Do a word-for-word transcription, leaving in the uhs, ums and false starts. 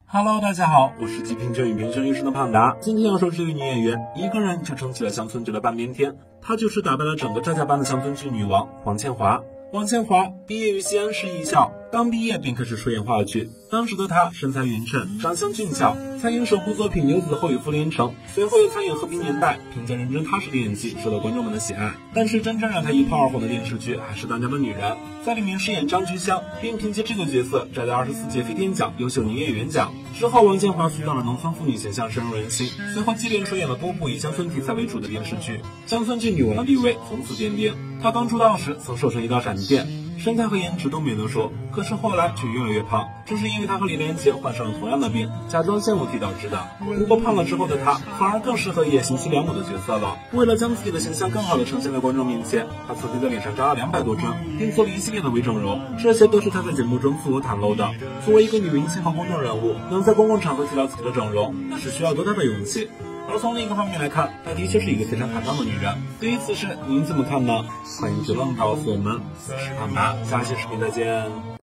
Hello， 大家好，我是极品正语评声医生的胖达。今天要说这位女演员，一个人就撑起了乡村剧的半边天，她就是打败了整个赵家班的乡村剧女王王倩华。王倩华毕业于西安市艺校，刚毕业便开始出演话剧。当时的她身材匀称，长相俊俏，参演首部作品《牛子后与傅连城》，随后又参演《和平年代》，凭借认真踏实的演技受到观众们的喜爱。但是真正让她一炮而红的电视剧还是《当家的女人》，在里面饰演张菊香，并凭借这个角色摘得二十四届飞天奖优秀女演员奖。之后，王倩华塑造了农村妇女形象深入人心，随后接连出演了多部以乡村题材为主的电视剧，乡村剧女王的地位从此奠定。她刚出道时曾瘦成一道闪电，身材和颜值都没得说，可是后来却越来越胖，这是因为她和李连杰患上了同样的病，甲状腺问题导致的。不过胖了之后的她反而更适合演贤妻良母的角色了。为了将自己的形象更好的呈现在观众面前，她曾经在脸上扎了两百多针，并做了一系列的微整容，这些都是她在节目中自我袒露的。作为一个女明星和公众人物，能在公共场合提到自己的整容，那是需要多大的勇气。而从另一个方面来看，她的确是一个非常坦荡的女人。对于此事您怎么看呢？欢迎评论告诉我们。我是胖达，下期视频再见。